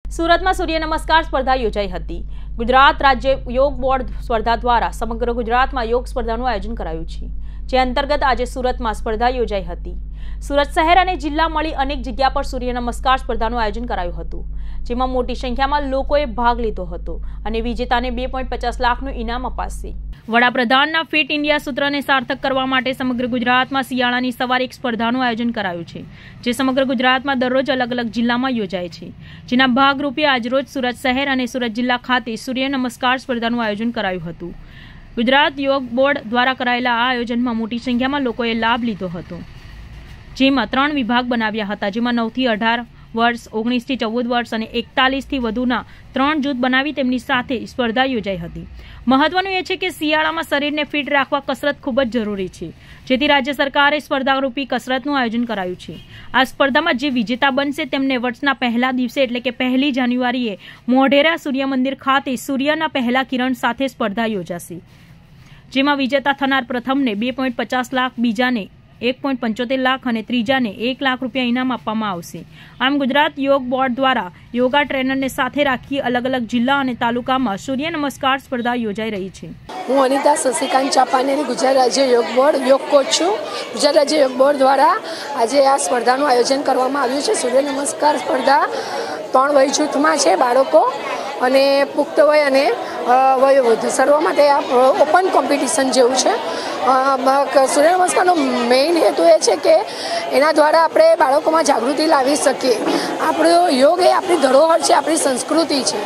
સુરત માં સૂર્ય નમસ્કાર સ્પર્ધા યોજાઈ હતી। ગુજરાત રાજ્ય યોગ બોર્ડ સ્પર્ધા દ્વારા સમગ્ર ગુજરાતમાં યોગ સ્પર્ધાનું આયોજન કરાયું છે, જે અંતર્ગત આજે સુરતમાં સ્પર્ધા યોજાઈ હતી। સુરત શહેર અને જિલ્લા મળી અનેક જગ્યા પર સૂર્ય નમસ્કાર સ્પર્ધાનું આયોજન કરાયું હતું, જેમાં મોટી સંખ્યામાં લોકોએ ભાગ લીધો હતો અને વિજેતાને 2.50 લાખનું ઇનામ અપાશે। વડાપ્રધાનના ફિટ ઇન્ડિયા સૂત્રને સાર્થક કરવા માટે સમગ્ર ગુજરાતમાં શિયાળાની સવારે એક સ્પર્ધાનું આયોજન કરાયું છે, જે સમગ્ર ગુજરાતમાં દરરોજ અલગ અલગ જિલ્લામાં યોજાય છે, જેના ભાગરૂપે આજરોજ સુરત શહેર અને સુરત જિલ્લા ખાતે સૂર્ય નમસ્કાર સ્પર્ધાનું આયોજન કરાયું હતું। ગુજરાત યોગ બોર્ડ દ્વારા કરાયેલા આ આયોજનમાં મોટી સંખ્યામાં લોકોએ લાભ લીધો હતો, જેમાં 3 વિભાગ બનાવ્યા હતા, જેમાં 9 થી 18 વર્ષ, 19 થી 14 વર્ષ અને 41 થી વધુના 3 જૂથ બનાવી તેમની સાથે સ્પર્ધા યોજાઈ હતી। મહત્વનું એ છે કે શિયાળામાં શરીરને ફિટ રાખવા કસરત ખૂબ જ જરૂરી છે, જેથી રાજ્ય સરકારે સ્પર્ધારૂપી કસરતનું આયોજન કરાયું છે। આ સ્પર્ધામાં જે વિજેતા બનશે તેમને વર્ષના પહેલા દિવસે એટલે કે 1 જાન્યુઆરીએ મોઢેરા સૂર્ય મંદિર ખાતે સૂર્યના પહેલા કિરણ સાથે સ્પર્ધા યોજાશે, જેમાં વિજેતા થનાર પ્રથમને 2.50 લાખ, બીજાને 1.75 લાખ અને ત્રીજાને 1 લાખ રૂપિયા ઇનામ આપવામાં આવશે। આમ ગુજરાત યોગ બોર્ડ દ્વારા યોગા ટ્રેનરને સાથે રાખી અલગ અલગ જિલ્લા અને તાલુકામાં સૂર્ય નમસ્કાર સ્પર્ધા યોજાઈ રહી છે। હું અનિતા શશિકાંત ચાપાનેરી ગુજરાત રાજ્ય યોગ બોર્ડ યોગ કોચ છું। ગુજરાત રાજ્ય યોગ બોર્ડ દ્વારા આજે આ સ્પર્ધાનું આયોજન કરવામાં આવ્યું છે। સૂર્ય નમસ્કાર સ્પર્ધા 3 વય જૂથમાં છે, બાળકો અને પુખ્ત વય અને વયોવૃદ્ધ સર્વ માટે આ ઓપન કોમ્પિટિશન જેવું છે। સૂર્ય નમસ્કારનો મેઇન હેતુ એ છે કે એના દ્વારા આપણે બાળકોમાં જાગૃતિ લાવી શકીએ। આપણો યોગ એ આપણી ધરોહર છે, આપણી સંસ્કૃતિ છે,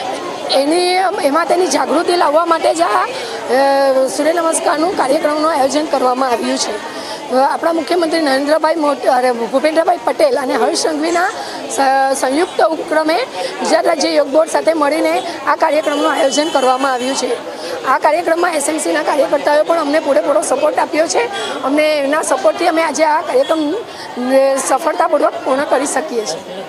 એમાં તેની જાગૃતિ લાવવા માટે જ આ સૂર્ય નમસ્કારનું કાર્યક્રમનું આયોજન કરવામાં આવ્યું છે। આપણા મુખ્યમંત્રી નરેન્દ્રભાઈ ભૂપેન્દ્રભાઈ પટેલ અને હર્ષ સંઘવીના સંયુક્ત ઉપક્રમે ગુજરાત રાજ્ય યોગ બોર્ડ સાથે મળીને આ કાર્યક્રમનું આયોજન કરવામાં આવ્યું છે। આ કાર્યક્રમમાં એસએમસીના કાર્યકર્તાઓએ પણ અમને પૂરેપૂરો સપોર્ટ આપ્યો છે। અમને એના સપોર્ટથી અમે આજે આ કાર્યક્રમ સફળતાપૂર્વક પૂર્ણ કરી શકીએ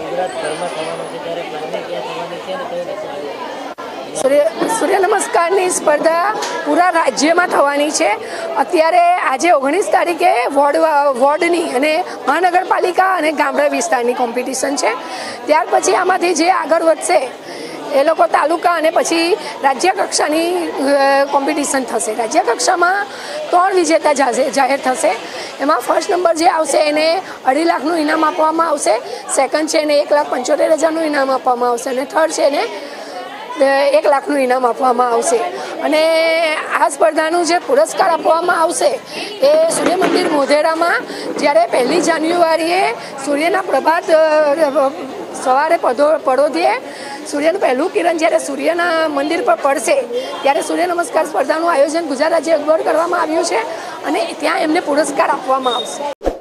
છીએ। સૂર્ય નમસ્કારની સ્પર્ધા પૂરા રાજ્યમાં થવાની છે। અત્યારે આજે 19 તારીખે વોર્ડની અને મહાનગરપાલિકા અને ગામડા વિસ્તારની કોમ્પિટિશન છે। ત્યાર પછી આમાંથી જે આગળ વધશે એ લોકો તાલુકા અને પછી રાજ્ય કક્ષાની કોમ્પિટિશન થશે। રાજ્ય કક્ષામાં 3 વિજેતા જાહેર થશે। એમાં ફર્સ્ટ નંબર જે આવશે એને 2.5 લાખનું ઇનામ આપવામાં આવશે, સેકન્ડ છે એને 1,75,000નું ઇનામ આપવામાં આવશે અને થર્ડ છે એને 1 લાખનું ઇનામ આપવામાં આવશે। અને આ સ્પર્ધાનું જે પુરસ્કાર આપવામાં આવશે એ સૂર્ય મંદિર મોઢેરામાં જ્યારે 1 જાન્યુઆરીએ સૂર્યના પ્રભાત સવારે પડોદીએ સૂર્યનું પહેલું કિરણ જ્યારે સૂર્યના મંદિર પર પડશે ત્યારે સૂર્ય નમસ્કાર સ્પર્ધાનું આયોજન ગુજરાત રાજ્ય યોગ બોર્ડ કરવામાં આવ્યું છે અને ત્યાં એમને પુરસ્કાર આપવામાં આવશે।